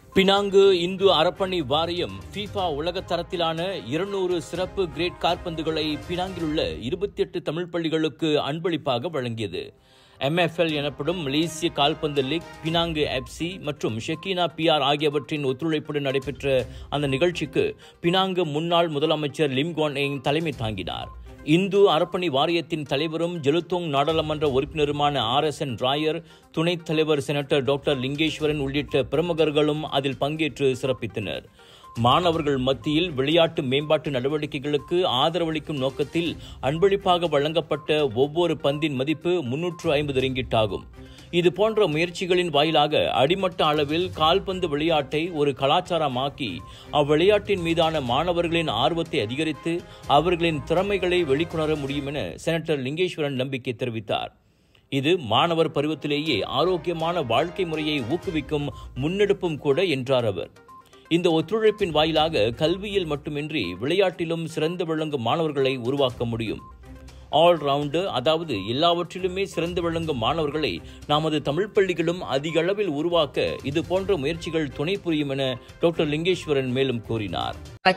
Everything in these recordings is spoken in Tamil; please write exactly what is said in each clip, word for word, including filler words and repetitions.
Penang Hindu Empowerment Board FIFA உலக தரத்திலான இருநூறு சிறப்பு கிரேட் கால்பந்துகளை பினாங்கில் உள்ள இருபத்தி எட்டு தமிழ் பள்ளிகளுக்கு அன்பளிப்பாக வழங்கியது. M F L எனப்படும் மலேசிய கால்பந்து லீக், பினாங் F C மற்றும் ஷெக்கீனா P R ஆகியவற்றின் ஒத்துழைப்புடன் நடைபெற்ற அந்த நிகழ்ச்சிக்கு பினாங் முன்னாள் முதலமைச்சர் லிம் குவான் ஏங் தலைமை தாங்கினார். இந்து அறப்பணி வாரியத்தின் தலைவரும் ஜெலுத்தோங் நாடாளுமன்ற உறுப்பினருமான ஆர் எஸ் என் ராயர், துணைத் தலைவர் செனட்டர் டாக்டர் லிங்கேஸ்வரன் உள்ளிட்ட பிரமுகர்களும் அதில் பங்கேற்று சிறப்பித்தனர். மாணவர்கள் மத்தியில் விளையாட்டு மேம்பாட்டு நடவடிக்கைகளுக்கு ஆதரவளிக்கும் நோக்கத்தில் அன்பளிப்பாக வழங்கப்பட்ட ஒவ்வொரு பந்தின் மதிப்பு முன்னூற்று ஐம்பது ரிங்கிட் ஆகும். இது போன்ற முயற்சிகளின் வாயிலாக அடிமட்ட அளவில் கால்பந்து விளையாட்டை ஒரு கலாச்சாரமாக்கி அவ்விளையாட்டின் மீதான மாணவர்களின் ஆர்வத்தை அதிகரித்து அவர்களின் திறமைகளை வெளிக்கொணர முடியும் என செனட்டர் லிங்கேஸ்வரன் நம்பிக்கை தெரிவித்தார். இது மாணவர் பருவத்திலேயே ஆரோக்கியமான வாழ்க்கை முறையை ஊக்குவிக்கும் முன்னெடுப்பும் கூட என்றார் அவர். இந்த ஒத்துழைப்பின் வாயிலாக கல்வியில் மட்டுமின்றி விளையாட்டிலும் சிறந்து விளங்கும் மாணவர்களை உருவாக்க முடியும். ஆல் ரவுண்டு, அதாவது எல்லாவற்றிலுமே சிறந்து விளங்கும் மாணவர்களை நமது தமிழ் பள்ளிகளும் அதிக அளவில் உருவாக்க இது போன்ற முயற்சிகள் துணை புரியும் என டாக்டர் லிங்கேஸ்வரன் மேலும் கூறினார்.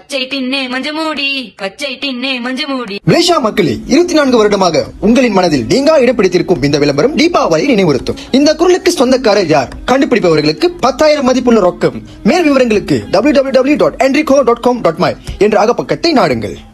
மலேசியா மக்களே, இருபத்தி நான்கு வருடமாக உங்களின் மனதில் நீங்கா இடம் பிடித்திருக்கும் இந்த விளம்பரம் தீபாவளி நினைவுறுத்தும். இந்த குரலுக்கு சொந்தக்காரர் யார்? கண்டுபிடிப்பவர்களுக்கு பத்தாயிரம் மதிப்புள்ள ரொக்கம். மேல் விவரங்களுக்கு W W W dot Enrico dot com dot my என்ற அகப்பக்கத்தை நாடுங்கள்.